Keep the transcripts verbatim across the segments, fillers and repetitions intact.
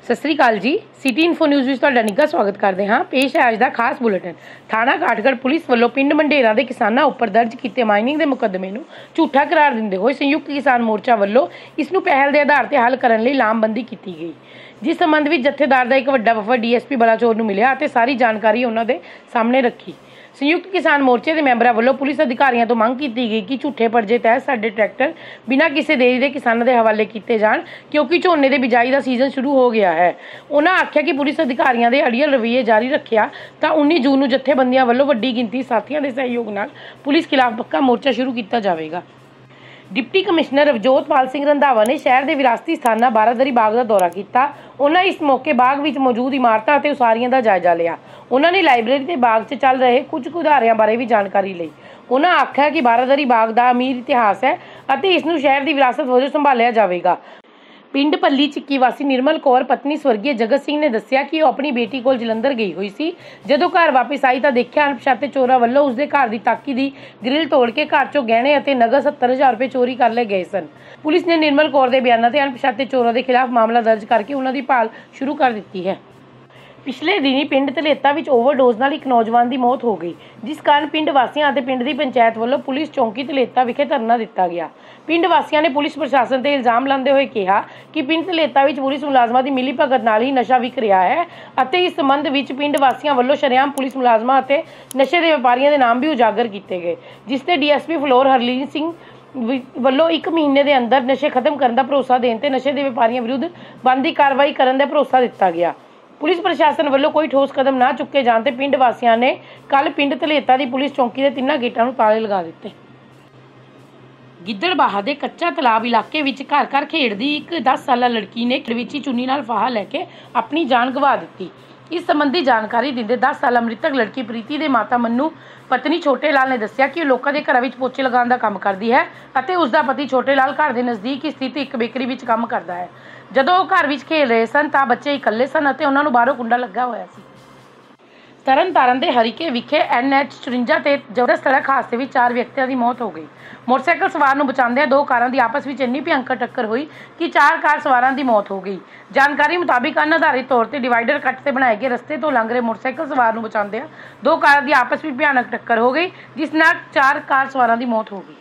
सत श्री अकाल जी। City info news में तुहाडा निੱਘਾ स्वागत करते हाँ। पेश है अज का खास बुलेटिन। थाना काठगढ़ पुलिस वालों पिंड मंडेरा के किसानों उपर दर्ज किए माइनिंग के मुकदमे नूं झूठा करार दिंदे होए संयुक्त किसान मोर्चा वालों इसनूं पहल के आधार पर हल करने लई लामबंदी की गई, जिस संबंध में जत्थेदार का एक वड्डा वफद डी एस पी बलाचौर नूं मिलिया ते सारी जानकारी उन्हां दे सामने रखी। संयुक्त किसान मोर्चे के मैंबरों वालों पुलिस अधिकारियों तो मंग की गई कि झूठे परजे तहत साडे ट्रैक्टर बिना किसी देरी के किसानों के हवाले किए जान, क्योंकि झोने की बिजाई का सीजन शुरू हो गया है। उन्होंने आख्या कि पुलिस अधिकारियों के अड़ियल रवैये जारी रखिया तो उन्नीस जून को जत्थेबंदियों वालों वड्डी गिनती साथियों के सहयोग नाल पुलिस खिलाफ पक्का मोर्चा शुरू किया जाएगा। डिप्टी कमिश्नर रवजोतपाल सिंह रंधावा ने शहर के विरासती स्थाना बारादरी बाग का दौरा किया। उन्होंने इस मौके बाग में मौजूद इमारतों और उसारियों का जायजा लिया। उन्होंने लाइब्रेरी के बाग से चल रहे कुछ उधारियों बारे भी जानकारी ली। उन्होंने आख्या कि बारादरी बाग का अमीर इतिहास है और इसनूं शहर की विरासत वजों संभालिया जाएगा। पिंड पल्ली चिक्की वासी निर्मल कौर पत्नी स्वर्गीय जगत सिंह ने दस्सिया कि वह अपनी बेटी कोल जलंधर गई हुई सी। जदों घर वापस आई तो देखा अणपछाते चोरों वालों उसके घर की ताकी की ग्रिल तोड़ के घर चों गहने और नगद सत्तर हज़ार रुपये चोरी कर ले गए सन। पुलिस ने निर्मल कौर के बयानों से अणपछाते चोरों के खिलाफ मामला दर्ज करके उन्होंने भाल शुरू कर दी है। पिछले दिनी पिंड धलेता विच ओवरडोज नाल एक नौजवान की मौत हो गई, जिस कारण पिंड वासियों और पिंड की पंचायत वालों पुलिस चौंकी धलेता विखे धरना दिता गया। पिंड वासियों ने पुलिस प्रशासन से इल्जाम लाते हुए कहा कि पिंड धलेता विच पुलिस मुलाजमां की मिली भगत नाल ही नशा विक रहा है और इस संबंध में पिंड वासियों वालों शरेआम पुलिस मुलाजमां और नशे के व्यापारियों के नाम भी उजागर किए गए, जिससे D S P Phillaur Harleen Singh वालों एक महीने के अंदर नशे खत्म करने का भरोसा देने ते नशे के व्यापारियों विरुद्ध बनती कार्रवाई करने का भरोसा दिता गया। पुलिस प्रशासन वालों कोई ठोस कदम ना चुके जाने पिंड वासियों ने कल पिंड धलेता की पुलिस चौकी के तिना गेटां नूं ताले लगा दिते। गिद्दड़बाहा के कच्चा तलाब इलाके में घर घर खेडदी एक दस साल लड़की ने खड़वीची चुनी नाल फाहा लैके अपनी जान गवा दी। इस संबंधी जानकारी दिंदे दस साल मृतक लड़की प्रीति के माता मन्नू पत्नी छोटे लाल ने दस्सिया कि लोगों के घर में पोचे लगाने का काम करती है और उसका पति छोटे लाल घर के नज़दीक स्थित एक बेकरी में काम करता है। जदों वो घर में खेल रहे सन तो बच्चे इकल्ले सन और उन्होंने बाहरों कुंडा लगा होया सी। तरन तारण के हरीके विखे एन एच चुरंजा ते जबरदस्त सड़क हादसे में चार व्यक्तियों की मौत हो गई। मोटरसाइकिल सवार को बचाते दो कारों की आपस में इन्नी भयंकर टक्कर हुई कि चार कार सवारों की मौत हो गई। जानकारी मुताबिक अनाधारित तौर पर डिवाइडर कट से बनाए गए रस्ते तो लंघ रहे मोटरसाइकिल सवार को बचाते दो कारों की आपस में भयानक टक्कर हो गई, जिस नाल चार कार सवारों की मौत हो गई।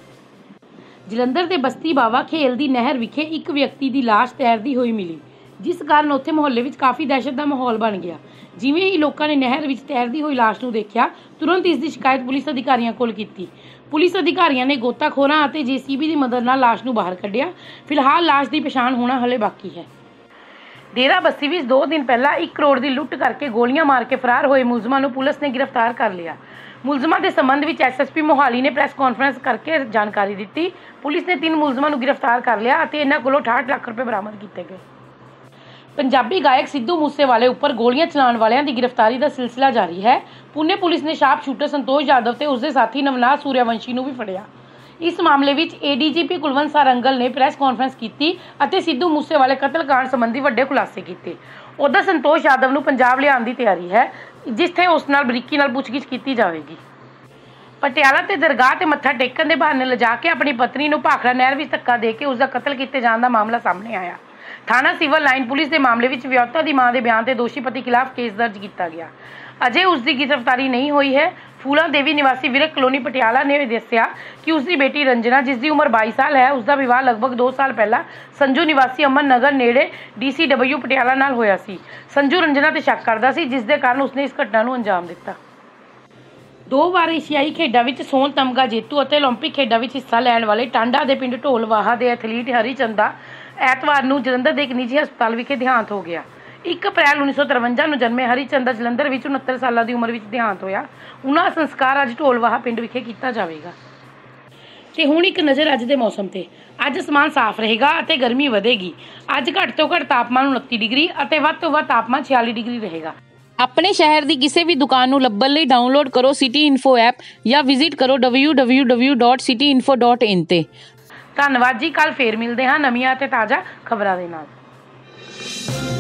जलंधर के बस्ती बावा खेल की नहर विखे एक व्यक्ति की लाश तैरती हुई मिली, जिस कारण उत्थे मुहल्ले में काफ़ी दहशत का माहौल बन गया। जिवें ही लोगों ने नहर में तैरती हुई लाश को देखा, तुरंत इसकी शिकायत पुलिस अधिकारियों को की। पुलिस अधिकारियों ने गोताखोरां और जे सी बी की मदद नाल लाश को बाहर कढ़िया। फिलहाल लाश की पछाण होना हले बाकी है। डेरा बस्सी में दो दिन पहला एक करोड़ की लुट करके गोलियां मार के फरार हुए मुलजमां नूं पुलिस ने गिरफ्तार कर लिया। मुलजमां के संबंध में एस एस पी मोहाली ने प्रेस कॉन्फ्रेंस करके जानकारी दी। पुलिस ने तीन मुलजमां नूं गिरफ्तार कर लिया और इन्हां कोलों अठाहठ लाख रुपए बरामद किए गए। पंजाबी गायक सिद्धू मूसेवाले उपर गोलियां चलाने वालों की गिरफ्तारी का सिलसिला जारी है। पुणे पुलिस ने शार्प शूटर संतोष यादव और उसके साथी नवनाथ सूर्यवंशी को भी फड़िया। इस मामले में A D G P Kulwant Sarangal ने प्रेस कॉन्फ्रेंस की और सिद्धू मूसेवाले कतलकांड संबंधी वड्डे खुलासे किए। उधर संतोष यादव को पंजाब लियाउण की तैयारी है, जिथे उस नाल बरीकी नाल पुछगिछ की जाएगी। पटियाला ते दरगाह ते मत्था टेकन के बहाने लिजा के अपनी पत्नी को भाखड़ा नहर में धक्का दे के उसका कतल किए जाने का मामला सामने आया। थाना सिविल लाइन पुलिस के मामले में विआहता की मां के बयान से दोषी पति खिलाफ केस दर्ज किया गया। अजे उसकी गिरफ्तारी नहीं हुई है। फूला देवी निवासी विरक कलोनी पटियाला ने दस्सिया कि उसकी बेटी रंजना, जिसकी उम्र बाईस साल है, उसका विवाह लगभग दो साल पहला संजू निवासी अमन नगर नेड़े डी सी डब्ल्यू पटियाला नाल होया सी। संजू रंजना ते शक करता सी, जिसके कारण उसने इस घटना को अंजाम दिता। दो बार एशियाई खेडों में सोन तमगा जेतू और ओलंपिक खेडों में हिस्सा लैण वाले टांडा के पिंड ढोलवाहा के एथलीट हरीचंद का ऐतवार को जलंधर के एक निजी हस्पताल विखे देहांत हो गया। एक अप्रैल उन्नीस सौ तिरवंजा को जन्मे हरीचंद का जलंधर में उनहत्तर साल की उम्र में देहांत होया। उन्होंने संस्कार अज ढोलवाहा पिंड विखे किया जाएगा। तो हुण एक नज़र अज के मौसम से। अज आसमान साफ रहेगा और गर्मी वधेगी। अज घट तो घट तापमान उनतीस डिग्री और वध तो वध तापमान छियाली डिग्री रहेगा। अपने शहर की किसी भी दुकान को लभण लई डाउनलोड करो सिटी इन्फो ऐप या विजिट करो W W W dot city info dot in ते। धन्नवाद जी। कल फिर मिलते हैं नवीं ते ताज़ा खबरों के नाल।